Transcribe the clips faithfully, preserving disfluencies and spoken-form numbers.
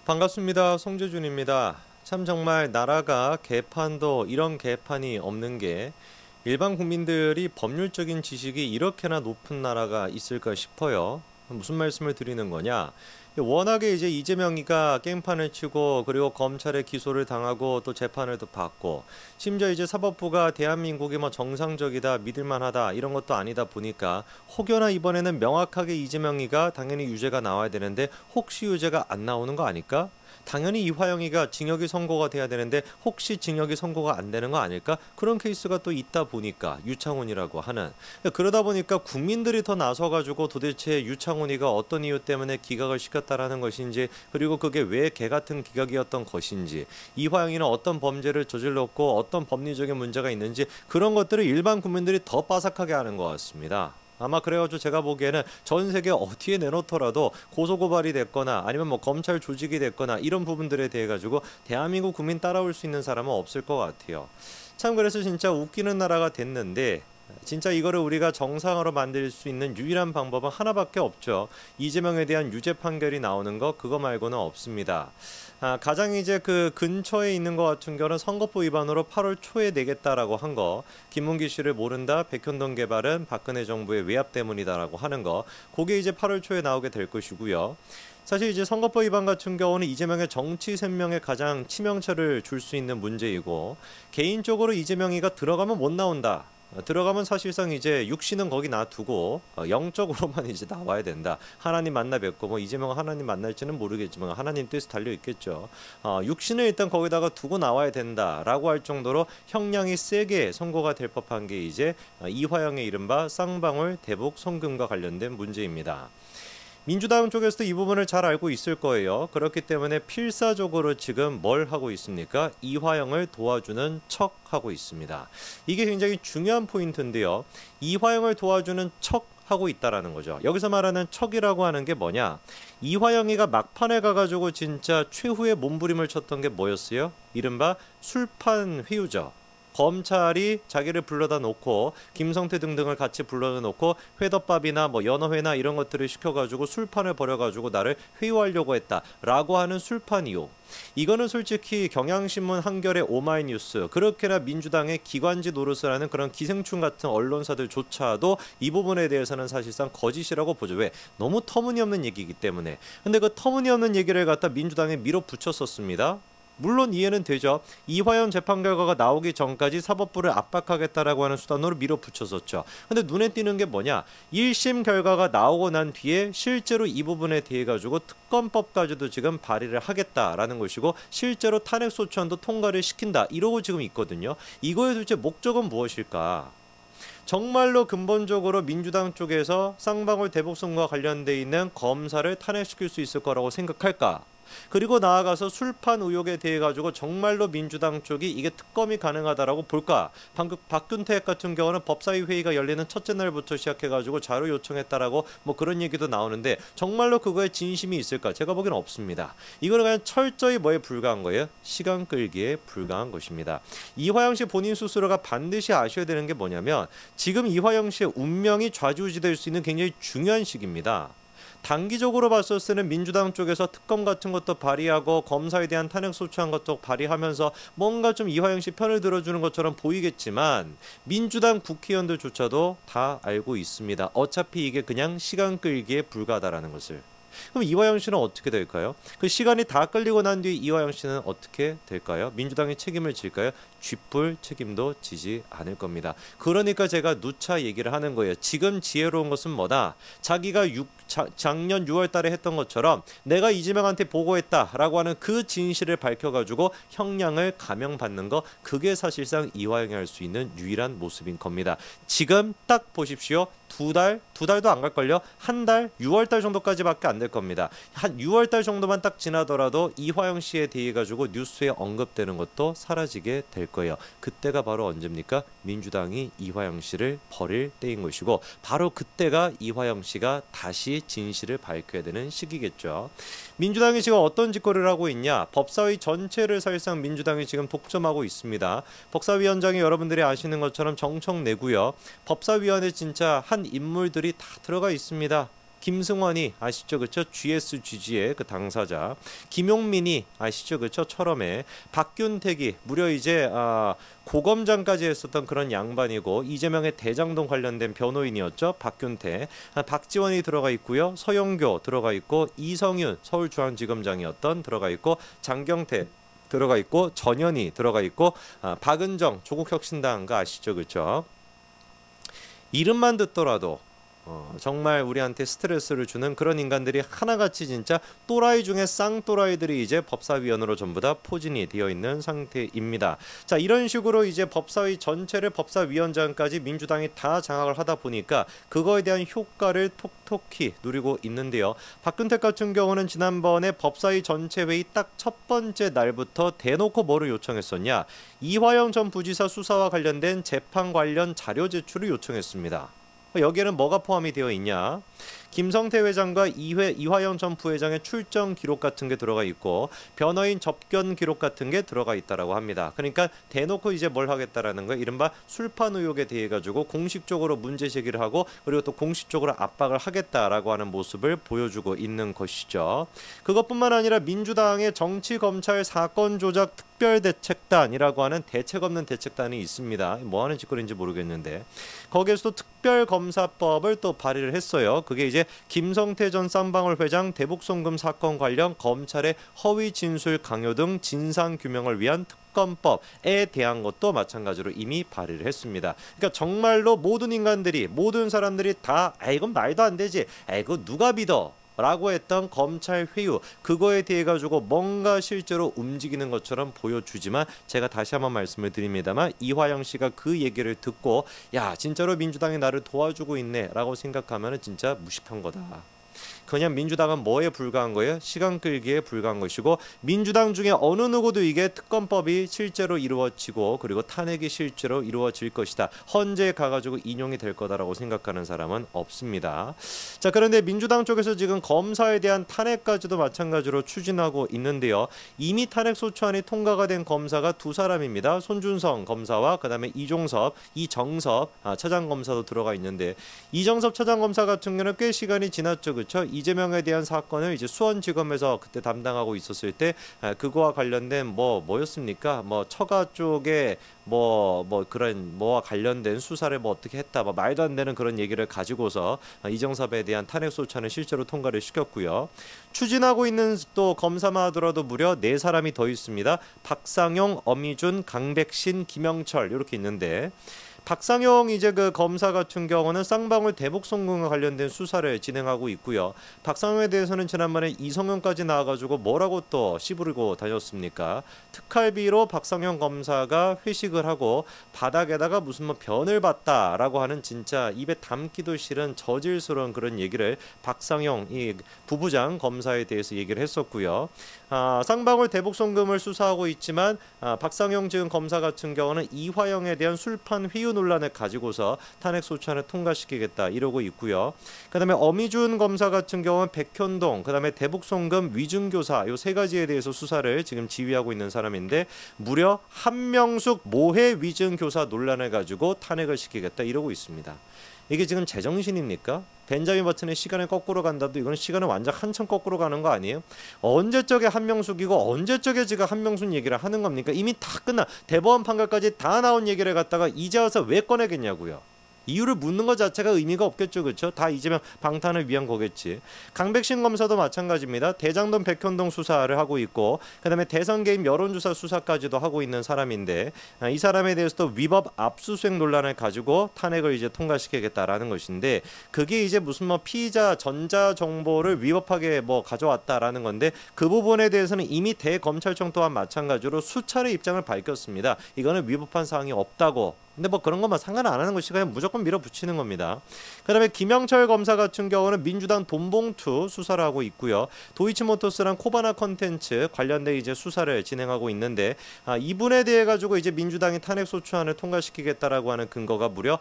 반갑습니다. 송재준입니다. 참 정말 나라가 개판도 이런 개판이 없는 게 일반 국민들이 법률적인 지식이 이렇게나 높은 나라가 있을까 싶어요. 무슨 말씀을 드리는 거냐? 워낙에 이제 이재명이가 깽판을 치고 그리고 검찰에 기소를 당하고 또 재판을 또 받고 심지어 이제 사법부가 대한민국이 뭐 정상적이다 믿을만하다 이런 것도 아니다 보니까 혹여나 이번에는 명확하게 이재명이가 당연히 유죄가 나와야 되는데 혹시 유죄가 안 나오는 거 아닐까? 당연히 이화영이가 징역이 선고가 돼야 되는데 혹시 징역이 선고가 안 되는 거 아닐까? 그런 케이스가 또 있다 보니까 유창훈이라고 하는 그러다 보니까 국민들이 더 나서가지고 도대체 유창훈이가 어떤 이유 때문에 기각을 시켰다라는 것인지 그리고 그게 왜 개 같은 기각이었던 것인지 이화영이는 어떤 범죄를 저질렀고 어떤 법리적인 문제가 있는지 그런 것들을 일반 국민들이 더 빠삭하게 하는 것 같습니다. 아마 그래가지고 제가 보기에는 전 세계 어디에 내놓더라도 고소고발이 됐거나 아니면 뭐 검찰 조직이 됐거나 이런 부분들에 대해 가지고 대한민국 국민 따라올 수 있는 사람은 없을 것 같아요. 참 그래서 진짜 웃기는 나라가 됐는데 진짜 이거를 우리가 정상으로 만들 수 있는 유일한 방법은 하나밖에 없죠. 이재명에 대한 유죄 판결이 나오는 거 그거 말고는 없습니다. 아, 가장 이제 그 근처에 있는 것 같은 경우는 선거법 위반으로 팔월 초에 내겠다라고 한 거, 김문기 씨를 모른다, 백현동 개발은 박근혜 정부의 외압 때문이다라고 하는 거, 그게 이제 팔월 초에 나오게 될 것이고요. 사실 이제 선거법 위반 같은 경우는 이재명의 정치 생명에 가장 치명타를 줄 수 있는 문제이고 개인적으로 이재명이가 들어가면 못 나온다. 들어가면 사실상 이제 육신은 거기 놔두고 영적으로만 이제 나와야 된다. 하나님 만나 뵙고 뭐 이재명은 하나님 만날지는 모르겠지만 하나님 뜻이 달려 있겠죠. 어, 육신을 일단 거기다가 두고 나와야 된다라고 할 정도로 형량이 세게 선고가 될 법한 게 이제 이화영의 이른바 쌍방울 대북 송금과 관련된 문제입니다. 민주당 쪽에서도 이 부분을 잘 알고 있을 거예요. 그렇기 때문에 필사적으로 지금 뭘 하고 있습니까? 이화영을 도와주는 척 하고 있습니다. 이게 굉장히 중요한 포인트인데요. 이화영을 도와주는 척 하고 있다라는 거죠. 여기서 말하는 척이라고 하는 게 뭐냐? 이화영이가 막판에 가가지고 진짜 최후의 몸부림을 쳤던 게 뭐였어요? 이른바 술판 회유죠. 검찰이 자기를 불러다 놓고 김성태 등등을 같이 불러다 놓고 회덮밥이나 뭐 연어회나 이런 것들을 시켜가지고 술판을 벌여가지고 나를 회유하려고 했다라고 하는 술판 이유. 이거는 솔직히 경향신문, 한겨레, 오마이뉴스 그렇게나 민주당의 기관지 노릇을 하는 그런 기생충 같은 언론사들조차도 이 부분에 대해서는 사실상 거짓이라고 보죠. 왜? 너무 터무니없는 얘기이기 때문에. 근데 그 터무니없는 얘기를 갖다 민주당에 밀어붙였었습니다. 물론 이해는 되죠. 이화영 재판 결과가 나오기 전까지 사법부를 압박하겠다라고 하는 수단으로 밀어붙였었죠. 근데 눈에 띄는 게 뭐냐? 일 심 결과가 나오고 난 뒤에 실제로 이 부분에 대해 가지고 특검법까지도 지금 발의를 하겠다라는 것이고 실제로 탄핵소추안도 통과를 시킨다. 이러고 지금 있거든요. 이거의 도대체 목적은 무엇일까? 정말로 근본적으로 민주당 쪽에서 쌍방울 대북송과 관련돼 있는 검사를 탄핵시킬 수 있을 거라고 생각할까? 그리고 나아가서 술판 의혹에 대해 가지고 정말로 민주당 쪽이 이게 특검이 가능하다라고 볼까? 방금 박균택 같은 경우는 법사위 회의가 열리는 첫째 날부터 시작해 가지고 자료 요청했다라고 뭐 그런 얘기도 나오는데 정말로 그거에 진심이 있을까? 제가 보기에는 없습니다. 이거는 그냥 철저히 뭐에 불과한 거예요? 시간 끌기에 불과한 것입니다. 이화영 씨 본인 스스로가 반드시 아셔야 되는 게 뭐냐면 지금 이화영 씨의 운명이 좌지우지될 수 있는 굉장히 중요한 시기입니다. 단기적으로 봤을 때는 민주당 쪽에서 특검 같은 것도 발의하고 검사에 대한 탄핵소추안 것도 발의하면서 뭔가 좀 이화영 씨 편을 들어주는 것처럼 보이겠지만 민주당 국회의원들조차도 다 알고 있습니다. 어차피 이게 그냥 시간 끌기에 불과하다라는 것을. 그럼 이화영 씨는 어떻게 될까요? 그 시간이 다 끌리고 난 뒤 이화영 씨는 어떻게 될까요? 민주당이 책임을 질까요? 쥐뿔 책임도 지지 않을 겁니다. 그러니까 제가 누차 얘기를 하는 거예요. 지금 지혜로운 것은 뭐다? 자기가 육, 자, 작년 유월 달에 했던 것처럼 내가 이재명한테 보고했다라고 하는 그 진실을 밝혀가지고 형량을 감형받는 거 그게 사실상 이화영이 할 수 있는 유일한 모습인 겁니다. 지금 딱 보십시오. 두 달, 두 달도 안 갈걸요? 한 달, 유월 달 정도까지밖에 안 될 겁니다. 한 유월 달 정도만 딱 지나더라도 이화영 씨에 대해 가지고 뉴스에 언급되는 것도 사라지게 될 거예요. 그때가 바로 언제입니까? 민주당이 이화영 씨를 버릴 때인 것이고 바로 그때가 이화영 씨가 다시 진실을 밝혀야 되는 시기겠죠. 민주당이 지금 어떤 짓거리를 하고 있냐? 법사위 전체를 사실상 민주당이 지금 독점하고 있습니다. 법사위원장이 여러분들이 아시는 것처럼 정청래고요. 법사위원회 진짜 한 인물들이 다 들어가 있습니다. 김승환이 아시죠, 그쵸? 지에스지지의 그 당사자. 김용민이 아시죠, 그쵸? 철험에. 박균택이 무려 이제 아, 고검장까지 했었던 그런 양반이고 이재명의 대장동 관련된 변호인이었죠. 박균택. 아, 박지원이 들어가 있고요. 서영교 들어가 있고 이성윤 서울중앙지검장이었던 들어가 있고 장경태 들어가 있고 전현희 들어가 있고 아, 박은정 조국혁신당가 아시죠, 그쵸? 이름만 듣더라도 어, 정말 우리한테 스트레스를 주는 그런 인간들이 하나같이 진짜 또라이 중에 쌍또라이들이 이제 법사위원으로 전부 다 포진이 되어 있는 상태입니다. 자, 이런 식으로 이제 법사위 전체를 법사위원장까지 민주당이 다 장악을 하다 보니까 그거에 대한 효과를 톡톡히 누리고 있는데요. 박근택 같은 경우는 지난번에 법사위 전체 회의 딱 첫 번째 날부터 대놓고 뭐를 요청했었냐? 이화영 전 부지사 수사와 관련된 재판 관련 자료 제출을 요청했습니다. 여기에는 뭐가 포함이 되어 있냐? 김성태 회장과 이회, 이화영 전 부회장의 출정 기록 같은 게 들어가 있고 변호인 접견 기록 같은 게 들어가 있다라고 합니다. 그러니까 대놓고 이제 뭘 하겠다라는 거예요. 이른바 술판 의혹에 대해 가지고 공식적으로 문제 제기를 하고 그리고 또 공식적으로 압박을 하겠다라고 하는 모습을 보여주고 있는 것이죠. 그것뿐만 아니라 민주당의 정치검찰 사건 조작 특별대책단이라고 하는 대책 없는 대책단이 있습니다. 뭐 하는 짓거리인지 모르겠는데 거기에서도 특별검사법을 또 발의를 했어요. 그게 이제 김성태 전 쌍방울 회장 대북송금 사건 관련 검찰의 허위 진술 강요 등 진상 규명을 위한 특검법에 대한 것도 마찬가지로 이미 발의를 했습니다. 그러니까 정말로 모든 인간들이 모든 사람들이 다 아 이건 말도 안 되지. 아 이거 누가 믿어? 라고 했던 검찰 회유 그거에 대해 가지고 뭔가 실제로 움직이는 것처럼 보여주지만 제가 다시 한번 말씀을 드립니다만 이화영 씨가 그 얘기를 듣고 야 진짜로 민주당이 나를 도와주고 있네 라고 생각하면 진짜 무식한 거다. 그냥 민주당은 뭐에 불과한 거예요? 시간 끌기에 불과한 것이고 민주당 중에 어느 누구도 이게 특검법이 실제로 이루어지고 그리고 탄핵이 실제로 이루어질 것이다. 헌재에 가가지고 인용이 될 거다라고 생각하는 사람은 없습니다. 자 그런데 민주당 쪽에서 지금 검사에 대한 탄핵까지도 마찬가지로 추진하고 있는데요. 이미 탄핵소추안이 통과가 된 검사가 두 사람입니다. 손준성 검사와 그 다음에 이종섭, 이정섭 아, 차장검사도 들어가 있는데 이정섭 차장검사 같은 경우는 꽤 시간이 지났죠. 그렇죠? 이재명에 대한 사건을 이제 수원지검에서 그때 담당하고 있었을 때 그거와 관련된 뭐 뭐였습니까? 뭐 처가 쪽에 뭐뭐 뭐 그런 뭐와 관련된 수사를 뭐 어떻게 했다, 뭐 말도 안 되는 그런 얘기를 가지고서 이정섭에 대한 탄핵 소추안을 실제로 통과를 시켰고요. 추진하고 있는 또 검사만 하더라도 무려 네 사람이 더 있습니다. 박상용, 엄희준, 강백신, 김영철 이렇게 있는데. 박상용 이제 그 검사 같은 경우는 쌍방울 대북송금과 관련된 수사를 진행하고 있고요. 박상용에 대해서는 지난번에 이성윤까지 나와가지고 뭐라고 또 씨부르고 다녔습니까? 특활비로 박상용 검사가 회식을 하고 바닥에다가 무슨 뭐 변을 봤다라고 하는 진짜 입에 담기도 싫은 저질스러운 그런 얘기를 박상용 이 부부장 검사에 대해서 얘기를 했었고요. 아, 쌍방울 대북송금을 수사하고 있지만 아, 박상용 지금 검사 같은 경우는 이화영에 대한 술판 회유 논란을 가지고서 탄핵 소추안을 통과시키겠다 이러고 있고요. 그다음에 엄희준 검사 같은 경우는 백현동, 그다음에 대북송금 위증교사 요 세 가지에 대해서 수사를 지금 지휘하고 있는 사람인데 무려 한명숙 모해 위증교사 논란을 가지고 탄핵을 시키겠다 이러고 있습니다. 이게 지금 제정신입니까? 벤자민 버튼의 시간을 거꾸로 간다도 이건 시간을 완전 한참 거꾸로 가는 거 아니에요? 언제적에 한명숙이고 언제적에 지금 한명숙 얘기를 하는 겁니까? 이미 다 끝나 대법원 판결까지 다 나온 얘기를 갖다가 이제 와서 왜 꺼내겠냐고요. 이유를 묻는 것 자체가 의미가 없겠죠. 그렇죠? 다 이재명 방탄을 위한 거겠지. 강백신 검사도 마찬가지입니다. 대장동 백현동 수사를 하고 있고 그다음에 대선 개입 여론조사 수사까지도 하고 있는 사람인데 이 사람에 대해서도 위법 압수수색 논란을 가지고 탄핵을 이제 통과시키겠다라는 것인데 그게 이제 무슨 뭐 피의자 전자 정보를 위법하게 뭐 가져왔다라는 건데 그 부분에 대해서는 이미 대검찰청 또한 마찬가지로 수차례 입장을 밝혔습니다. 이거는 위법한 사항이 없다고. 근데 뭐 그런 것만 상관 안 하는 것이 그냥 무조건 밀어붙이는 겁니다. 그다음에 김영철 검사 같은 경우는 민주당 돈봉투 수사를 하고 있고요. 도이치모터스랑 코바나 컨텐츠 관련된 이제 수사를 진행하고 있는데 아, 이분에 대해 가지고 이제 민주당이 탄핵 소추안을 통과시키겠다라고 하는 근거가 무려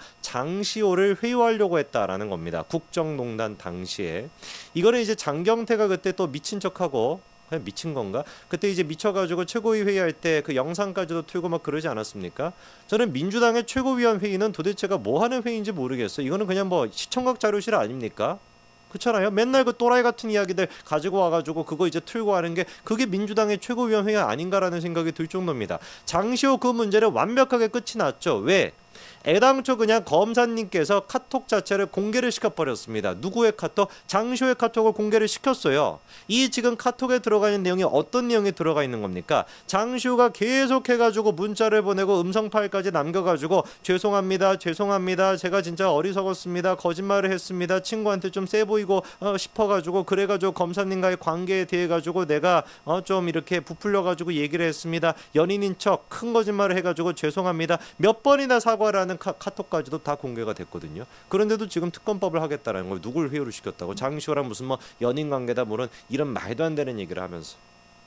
장시호를 회유하려고 했다라는 겁니다. 국정농단 당시에 이거는 이제 장경태가 그때 또 미친 척하고. 그냥 미친 건가? 그때 이제 미쳐가지고 최고위 회의할 때 그 영상까지도 틀고 막 그러지 않았습니까? 저는 민주당의 최고위원 회의는 도대체가 뭐 하는 회의인지 모르겠어요. 이거는 그냥 뭐 시청각 자료실 아닙니까? 그렇잖아요. 맨날 그 또라이 같은 이야기들 가지고 와가지고 그거 이제 틀고 하는 게 그게 민주당의 최고위원회가 아닌가라는 생각이 들 정도입니다. 장시호 그 문제는 완벽하게 끝이 났죠. 왜? 애당초 그냥 검사님께서 카톡 자체를 공개를 시켜버렸습니다. 누구의 카톡? 장시호의 카톡을 공개를 시켰어요. 이 지금 카톡에 들어가 있는 내용이 어떤 내용이 들어가 있는 겁니까? 장시호가 계속해가지고 문자를 보내고 음성 파일까지 남겨가지고 죄송합니다, 죄송합니다, 제가 진짜 어리석었습니다, 거짓말을 했습니다, 친구한테 좀 세 보이고 어, 싶어가지고 그래가지고 검사님과의 관계에 대해 가지고 내가 어, 좀 이렇게 부풀려가지고 얘기를 했습니다. 연인인 척 큰 거짓말을 해가지고 죄송합니다. 몇 번이나 사과라는 카, 카톡까지도 다 공개가 됐거든요. 그런데도 지금 특검법을 하겠다라는 걸 누굴 회유를 시켰다고? 장시호랑 무슨 뭐 연인 관계다 뭐런 이런 말도 안 되는 얘기를 하면서.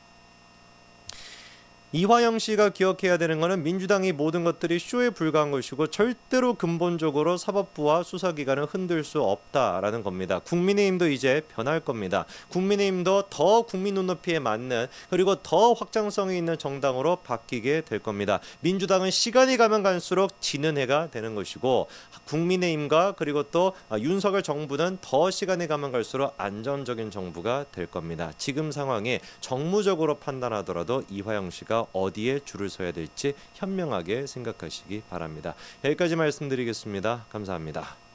이화영 씨가 기억해야 되는 것은 민주당이 모든 것들이 쇼에 불과한 것이고 절대로 근본적으로 사법부와 수사기관을 흔들 수 없다라는 겁니다. 국민의힘도 이제 변할 겁니다. 국민의힘도 더 국민 눈높이에 맞는 그리고 더 확장성이 있는 정당으로 바뀌게 될 겁니다. 민주당은 시간이 가면 갈수록 지는 해가 되는 것이고 국민의힘과 그리고 또 윤석열 정부는 더 시간이 가면 갈수록 안정적인 정부가 될 겁니다. 지금 상황에 정무적으로 판단하더라도 이화영 씨가 어디에 줄을 서야 될지 현명하게 생각하시기 바랍니다. 여기까지 말씀드리겠습니다. 감사합니다.